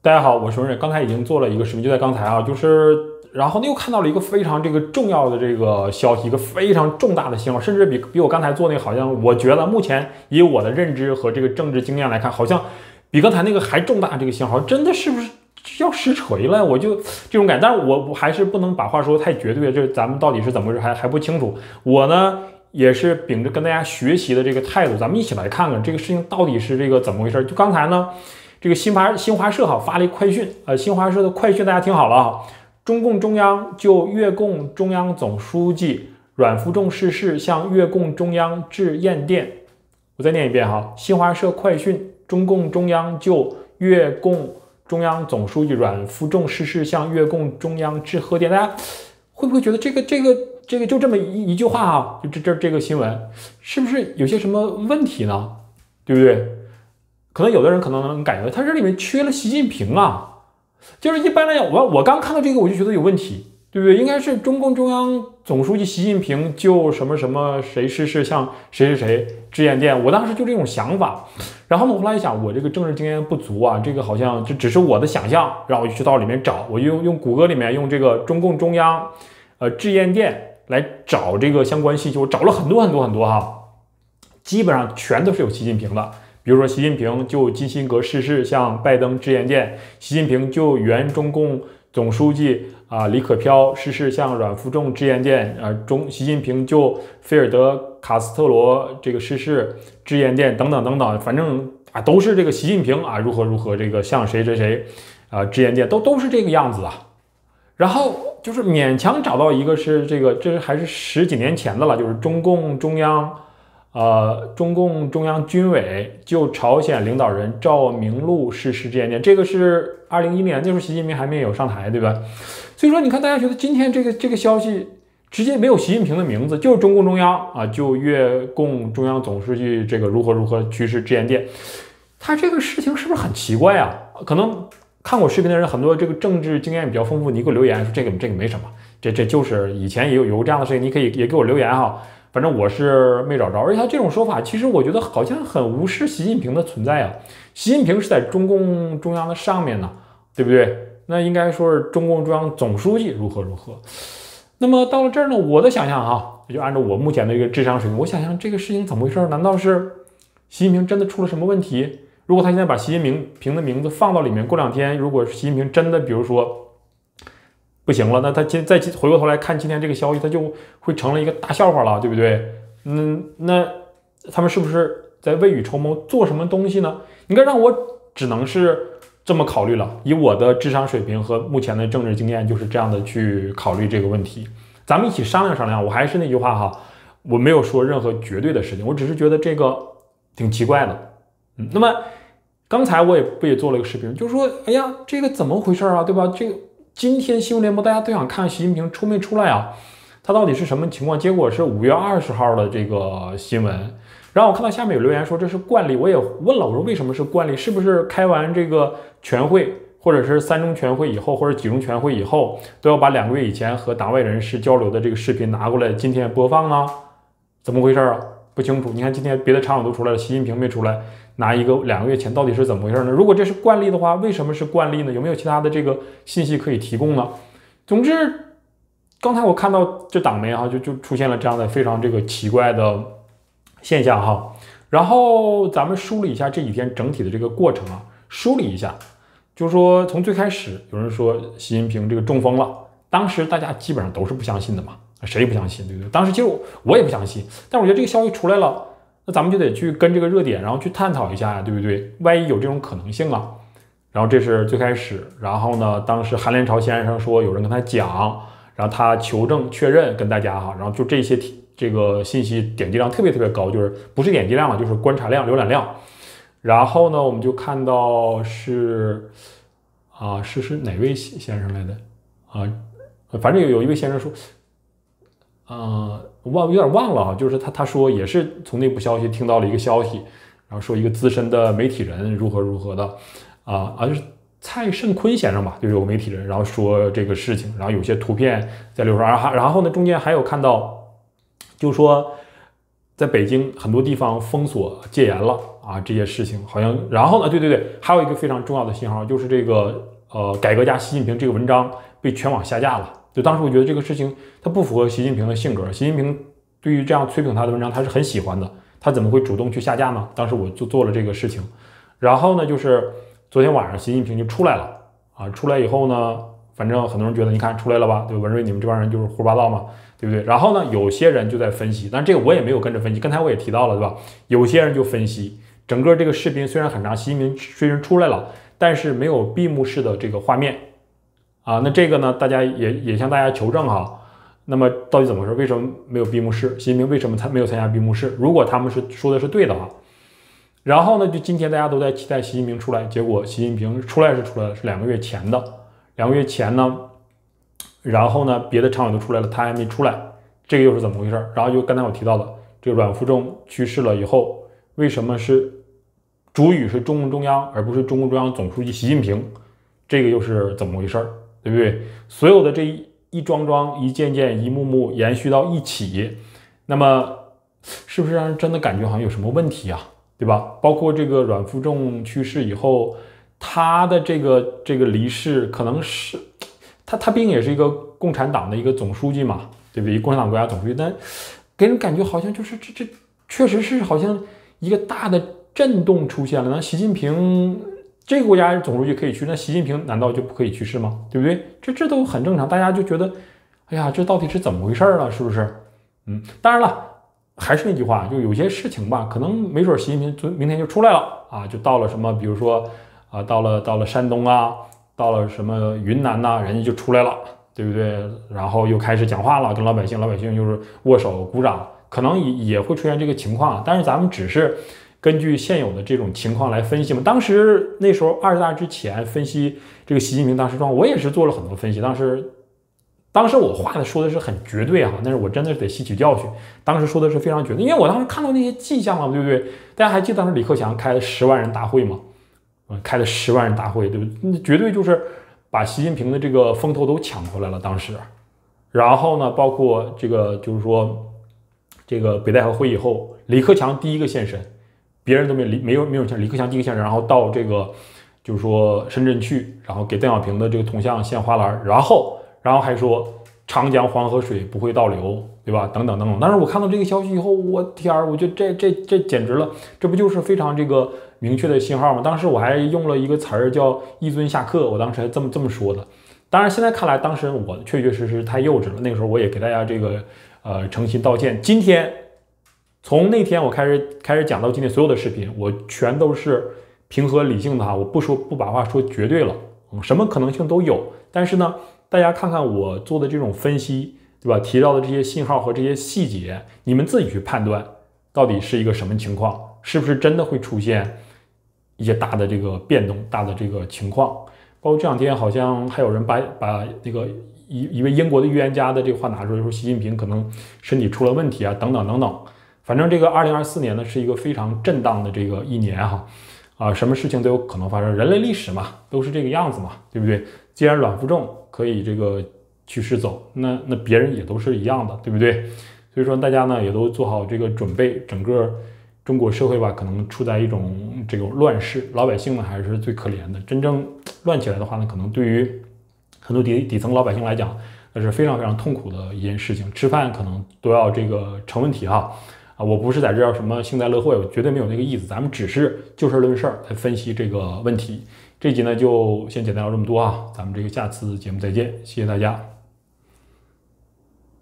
大家好，我是文瑞。刚才已经做了一个视频，就在刚才啊，然后呢又看到了一个非常重要的这个消息，一个非常重大的信号，甚至比我刚才做那个好像，我觉得目前以我的认知和这个政治经验来看，好像比刚才那个还重大。这个信号真的是不是要实锤了？我就这种感觉，但是我还是不能把话说太绝对，这咱们到底是怎么回事还不清楚。我呢也是秉着跟大家学习的这个态度，咱们一起来看看这个事情到底是怎么回事。就刚才呢。这个新华社发了一快讯，新华社的快讯大家听好了啊，中共中央就越共中央总书记阮福仲逝世向越共中央致唁电。我再念一遍哈，新华社快讯，中共中央就越共中央总书记阮福仲逝世向越共中央致贺电。大家会不会觉得这个就这么一句话啊，就这个新闻是不是有些什么问题呢？对不对？可能有的人可能能感觉到，他这里面缺了习近平啊，就是一般来讲，我刚看到这个我就觉得有问题，对不对？应该是中共中央总书记习近平就什么什么谁逝世向谁致唁电，我当时就这种想法。然后呢，我后来一想，我这个政治经验不足啊，这个好像就只是我的想象，然后我就去到里面找，我就用谷歌里面用这个中共中央致唁电来找这个相关信息，我找了很多哈，基本上全都是有习近平的。比如说，习近平就基辛格逝世向拜登致唁电，习近平就原中共总书记李可飘逝世向阮福仲致唁电，习近平就菲尔德卡斯特罗这个逝世致唁电等等，反正都是这个习近平如何这个向谁致唁电，都是这个样子啊。然后就是勉强找到一个是这还是10几年前的了，就是中共中央军委就朝鲜领导人赵明禄逝世致唁电，这个是2010年，那时候习近平还没有上台，对吧？所以说，你看大家觉得今天这个消息直接没有习近平的名字，就是中共中央就越共中央总书记这个如何去世致唁电，他这个事情是不是很奇怪啊？可能看我视频的人很多这个政治经验比较丰富，你给我留言说这个没什么，这就是以前也有这样的事情，你可以也给我留言哈。反正我是没找着，而且他这种说法，其实我觉得好像很无视习近平的存在啊。习近平是在中共中央的上面呢，对不对？那应该说是中共中央总书记如何。那么到了这儿呢，我的想象哈，就按照我目前的一个智商水平，我想象这个事情怎么回事？难道是习近平真的出了什么问题？如果他现在把习近平的名字放到里面，过2天，如果习近平真的比如说不行了，那他再回过头来看今天这个消息，他就会成了一个大笑话了，对不对？那他们是不是在未雨绸缪做什么东西呢？应该让我只能是这么考虑了。以我的智商水平和目前的政治经验，就是这样的去考虑这个问题。咱们一起商量。我还是那句话哈，我没有说任何绝对的事情，我只是觉得这个挺奇怪的。那么刚才我也做了一个视频，就是说，哎呀，这个怎么回事啊？对吧？这个。今天新闻联播大家都想看习近平出没出来啊？他到底是什么情况？结果是5月20号的这个新闻。然后我看到下面有留言说这是惯例，我也问了，我说为什么是惯例？是不是开完这个全会，或者是3中全会以后，或者几中全会以后，都要把2个月以前和党外人士交流的这个视频拿过来今天播放呢？怎么回事啊？不清楚。你看今天别的场友都出来了，习近平没出来。拿一个2个月前到底是怎么回事呢？如果这是惯例的话，为什么是惯例呢？有没有其他的这个信息可以提供呢？总之，刚才我看到这党媒就出现了这样的非常这个奇怪的现象哈。然后咱们梳理一下这几天整体的这个过程啊，梳理一下，就是说从最开始有人说习近平这个中风了，当时大家基本上都是不相信的嘛，谁不相信，对不对？当时其实我也不相信，但我觉得这个消息出来了。那咱们就得去跟这个热点，然后去探讨一下，对不对？万一有这种可能性啊。然后这是最开始，然后呢，当时韩连朝先生说有人跟他讲，然后他求证确认跟大家哈，然后就这些这个信息点击量特别高，就是不是点击量了，就是观察量、浏览量。然后呢，我们就看到是是哪位先生来的反正有一位先生说。我有点忘了啊，就是他说也是从内部消息听到了一个消息，然后说一个资深的媒体人如何的就是蔡胜坤先生吧，就有个媒体人，然后说这个事情，然后有些图片在流传，然后呢中间还有看到，就是说在北京很多地方封锁戒严了， 啊，这些事情好像，然后呢，对，还有一个非常重要的信号就是这个改革家习近平这个文章被全网下架了。就当时我觉得这个事情它不符合习近平的性格，习近平对于这样吹捧他的文章他是很喜欢的，他怎么会主动去下架呢？当时我就做了这个事情，然后呢，就是昨天晚上习近平就出来了啊，出来以后呢，反正很多人觉得你看出来了吧，对文瑞你们这帮人就是胡说八道嘛，对不对？然后呢，有些人就在分析，但这个我也没有跟着分析，刚才我也提到了，对吧？有些人就分析整个这个视频虽然很长，习近平虽然出来了，但是没有闭幕式的这个画面啊，那这个呢，大家也向大家求证哈。那么到底怎么回事？为什么没有闭幕式？习近平为什么没有参加闭幕式？如果他们是说的是对的话，然后呢，就今天大家都在期待习近平出来，结果习近平出来了，是2个月前的，2个月前呢，然后呢，别的常委都出来了，他还没出来，这个又是怎么回事？然后就刚才我提到的，这个阮富仲去世了以后，为什么是主语是中共中央，而不是中共中央总书记习近平？这个又是怎么回事？对不对？所有的这一桩桩、一件件、一幕幕延续到一起，那么是不是让人真的感觉好像有什么问题啊？对吧？包括这个阮富仲去世以后，他的这个离世，可能是他毕竟也是一个共产党的一个总书记嘛，对不对？共产党国家总书记，但给人感觉好像就是这确实是好像一个大的震动出现了。那习近平这个国家总书记可以去，那习近平难道就不可以去世吗？对不对？这都很正常，大家就觉得，哎呀，这到底是怎么回事了？是不是？当然了。还是那句话，就有些事情吧，可能没准习近平明天就出来了啊，就到了什么，比如说啊，到了山东啊，到了什么云南呐，人家就出来了，对不对？然后又开始讲话了，跟老百姓就是握手鼓掌，可能也会出现这个情况，但是咱们只是根据现有的这种情况来分析嘛。当时那时候20大之前分析这个习近平当时状况，我也是做了很多分析，当时我说的是很绝对啊，但是我真的是得吸取教训。当时说的是非常绝对，因为我当时看到那些迹象了，对不对？大家还记得当时李克强开了10万人大会吗？开了10万人大会，对不对？绝对就是把习近平的这个风头都抢回来了。当时，然后呢，包括这个就是说，这个北戴河会议后，李克强第一个现身，别人都没有像李克强第一个现身，然后到这个就是说深圳去，然后给邓小平的这个铜像献花篮，然后还说长江黄河水不会倒流，对吧？等等。但是我看到这个消息以后，我天儿，我觉得这简直了，这不就是非常这个明确的信号吗？当时我还用了一个词儿叫“一尊下课”，我当时还这么说的。当然现在看来，当时我确实太幼稚了。那个时候我也给大家这个诚心道歉。今天从那天我开始讲到今天所有的视频，我全都是平和理性的哈，我不把话说绝对了，什么可能性都有。但是呢，大家看看我做的这种分析，对吧？提到的这些信号和这些细节，你们自己去判断，到底是一个什么情况，是不是真的会出现一些大的这个变动、大的这个情况？包括这两天好像还有人把那个一位英国的预言家的这个话拿出来，说习近平可能身体出了问题啊，等等。反正这个2024年呢是一个非常震荡的这个一年哈，什么事情都有可能发生，人类历史嘛都是这个样子嘛，对不对？既然阮富仲可以这个去世走，那别人也都是一样的，对不对？所以说大家呢也都做好这个准备，整个中国社会吧可能处在一种这种乱世，老百姓呢还是最可怜的。真正乱起来的话呢，可能对于很多底层老百姓来讲，那是非常非常痛苦的一件事情，吃饭可能都要这个成问题哈。我不是在这儿什么幸灾乐祸，我绝对没有那个意思，咱们只是就事论事来分析这个问题。这集呢就先简单聊这么多啊，咱们这个下次节目再见，谢谢大家。